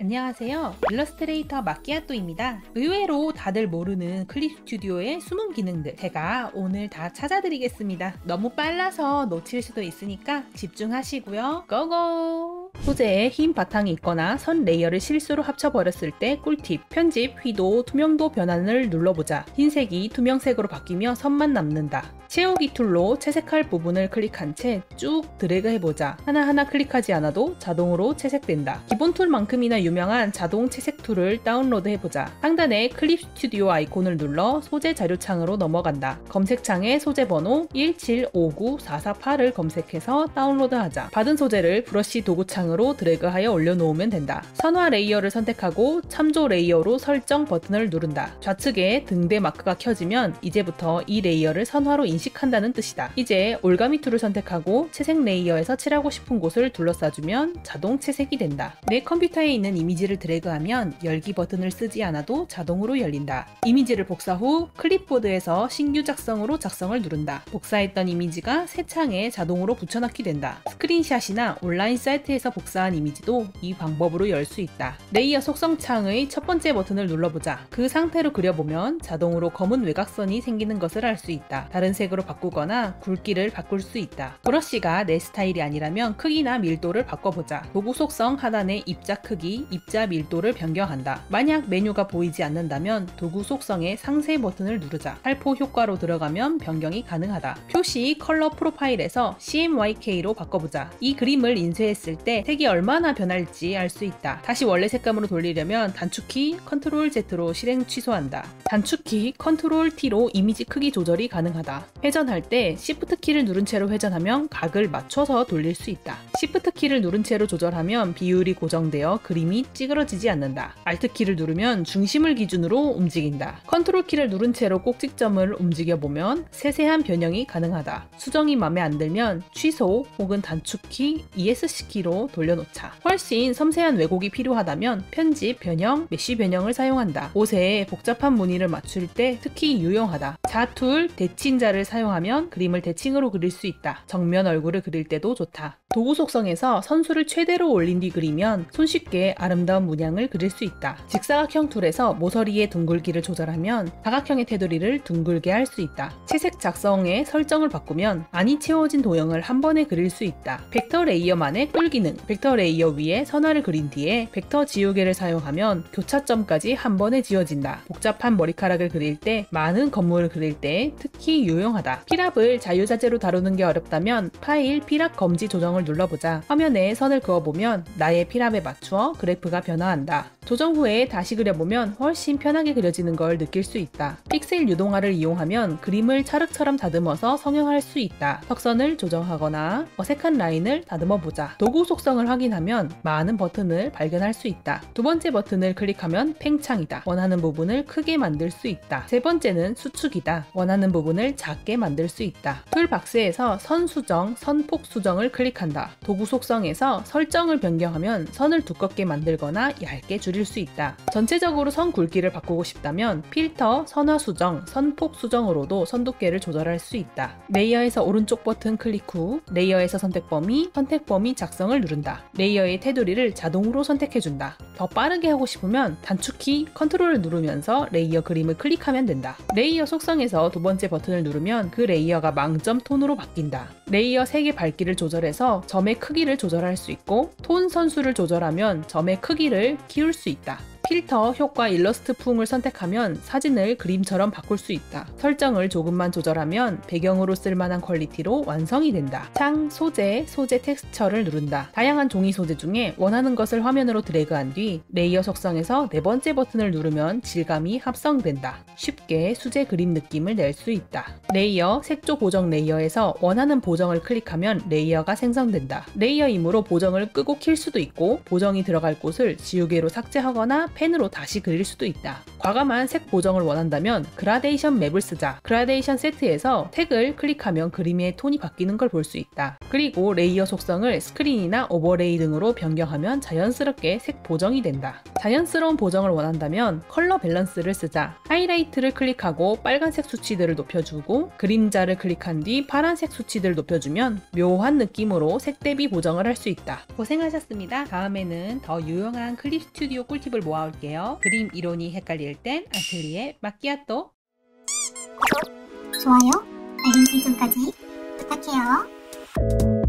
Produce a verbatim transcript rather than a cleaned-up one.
안녕하세요. 일러스트레이터 마끼아또입니다. 의외로 다들 모르는 클립 스튜디오의 숨은 기능들 제가 오늘 다 찾아드리겠습니다. 너무 빨라서 놓칠 수도 있으니까 집중하시고요. 고고! 소재에 흰 바탕이 있거나 선 레이어를 실수로 합쳐버렸을 때 꿀팁. 편집, 휘도, 투명도 변환을 눌러보자. 흰색이 투명색으로 바뀌며 선만 남는다. 채우기 툴로 채색할 부분을 클릭한 채 쭉 드래그 해보자. 하나하나 클릭하지 않아도 자동으로 채색된다. 기본 툴만큼이나 유명한 자동 채색 툴을 다운로드 해보자. 상단에 클립 스튜디오 아이콘을 눌러 소재 자료창으로 넘어간다. 검색창에 소재 번호 일칠오구사사팔을 검색해서 다운로드하자. 받은 소재를 브러쉬 도구창으로 드래그하여 올려놓으면 된다. 선화 레이어를 선택하고 참조 레이어로 설정 버튼을 누른다. 좌측에 등대 마크가 켜지면 이제부터 이 레이어를 선화로 인식한다는 뜻이다. 이제 올가미 툴을 선택하고 채색 레이어에서 칠하고 싶은 곳을 둘러싸주면 자동 채색이 된다. 내 컴퓨터에 있는 이미지를 드래그하면 열기 버튼을 쓰지 않아도 자동으로 열린다. 이미지를 복사 후 클립보드에서 신규 작성으로 작성을 누른다. 복사했던 이미지가 새 창에 자동으로 붙여넣기 된다. 스크린샷이나 온라인 사이트에서 복사한 이미지도 이 방법으로 열 수 있다. 레이어 속성 창의 첫 번째 버튼을 눌러보자. 그 상태로 그려보면 자동으로 검은 외곽선이 생기는 것을 알 수 있다. 다른 색으로 바꾸거나 굵기를 바꿀 수 있다. 브러쉬가 내 스타일이 아니라면 크기나 밀도를 바꿔보자. 도구 속성 하단의 입자 크기, 입자 밀도를 변경한다. 만약 메뉴가 보이지 않는다면 도구 속성의 상세 버튼을 누르자. 살포 효과로 들어가면 변경이 가능하다. 표시 컬러 프로파일에서 씨엠와이케이로 바꿔보자. 이 그림을 인쇄했을 때 색이 얼마나 변할지 알 수 있다. 다시 원래 색감으로 돌리려면 단축키 컨트롤 제트로 실행 취소한다. 단축키 컨트롤 티로 이미지 크기 조절이 가능하다. 회전할 때 시프트 키를 누른 채로 회전하면 각을 맞춰서 돌릴 수 있다. 시프트 키를 누른 채로 조절하면 비율이 고정되어 그림이 찌그러지지 않는다. 알트 키를 누르면 중심을 기준으로 움직인다. 컨트롤 키를 누른 채로 꼭지점을 움직여보면 세세한 변형이 가능하다. 수정이 마음에 안 들면 취소 혹은 단축키 이에스씨 키로 돌려놓자. 훨씬 섬세한 왜곡이 필요하다면 편집, 변형, 메쉬 변형을 사용한다. 옷에 복잡한 무늬를 맞출 때 특히 유용하다. 자툴, 대칭자를 사용하면 그림을 대칭으로 그릴 수 있다. 정면 얼굴을 그릴 때도 좋다. 도구 속성에서 선수를 최대로 올린 뒤 그리면 손쉽게 아름다운 문양을 그릴 수 있다. 직사각형 툴에서 모서리의 둥글기를 조절하면 사각형의 테두리를 둥글게 할 수 있다. 채색 작성의 설정을 바꾸면 안이 채워진 도형을 한 번에 그릴 수 있다. 벡터 레이어만의 꿀 기능. 벡터 레이어 위에 선화를 그린 뒤에 벡터 지우개를 사용하면 교차점까지 한 번에 지워진다. 복잡한 머리카락을 그릴 때, 많은 건물을 그릴 때 특히 유용하다. 피랍을 자유자재로 다루는 게 어렵다면 파일 피랍 검지 조정을 눌러보자. 화면에 선을 그어보면 나의 피랍에 맞추어 그래프가 변화한다. 조정 후에 다시 그려보면 훨씬 편하게 그려지는 걸 느낄 수 있다. 픽셀 유동화를 이용하면 그림을 찰흙처럼 다듬어서 성형할 수 있다. 턱선을 조정하거나 어색한 라인을 다듬어보자. 도구 속성을 확인하면 많은 버튼을 발견할 수 있다. 두 번째 버튼을 클릭하면 팽창이다. 원하는 부분을 크게 만들 수 있다. 세 번째는 수축이다. 원하는 부분을 작게 만들 수 있다. 툴박스에서 선 수정, 선폭 수정을 클릭한다. 도구 속성에서 설정을 변경하면 선을 두껍게 만들거나 얇게 줄일 수 있다. 전체적으로 선 굵기를 바꾸고 싶다면 필터, 선화 수정, 선폭 수정으로도 선 두께를 조절할 수 있다. 레이어에서 오른쪽 버튼 클릭 후 레이어에서 선택 범위, 선택 범위 작성을 누른다. 레이어의 테두리를 자동으로 선택해준다. 더 빠르게 하고 싶으면 단축키 컨트롤을 누르면서 레이어 그림을 클릭하면 된다. 레이어 속성에서 두 번째 버튼을 누르면 그 레이어가 망점 톤으로 바뀐다. 레이어 색의 밝기를 조절해서 점의 크기를 조절할 수 있고 톤 선수를 조절하면 점의 크기를 키울 수 있다. 필터, 효과, 일러스트 풍을 선택하면 사진을 그림처럼 바꿀 수 있다. 설정을 조금만 조절하면 배경으로 쓸만한 퀄리티로 완성이 된다. 창, 소재, 소재 텍스처를 누른다. 다양한 종이 소재 중에 원하는 것을 화면으로 드래그한 뒤 레이어 속성에서 네 번째 버튼을 누르면 질감이 합성된다. 쉽게 수제 그림 느낌을 낼 수 있다. 레이어, 색조 보정 레이어에서 원하는 보정을 클릭하면 레이어가 생성된다. 레이어이므로 보정을 끄고 킬 수도 있고 보정이 들어갈 곳을 지우개로 삭제하거나 펜으로 다시 그릴 수도 있다. 과감한 색 보정을 원한다면 그라데이션 맵을 쓰자. 그라데이션 세트에서 색을 클릭하면 그림의 톤이 바뀌는 걸 볼 수 있다. 그리고 레이어 속성을 스크린이나 오버레이 등으로 변경하면 자연스럽게 색 보정이 된다. 자연스러운 보정을 원한다면 컬러 밸런스를 쓰자. 하이라이트를 클릭하고 빨간색 수치들을 높여주고 그림자를 클릭한 뒤 파란색 수치들을 높여주면 묘한 느낌으로 색 대비 보정을 할 수 있다. 고생하셨습니다. 다음에는 더 유용한 클립 스튜디오 꿀팁을 모아올게요. 그림 이론이 헷갈릴 땐 아틀리에 마끼아또. 구독, 좋아요, 알림 설정까지 부탁해요.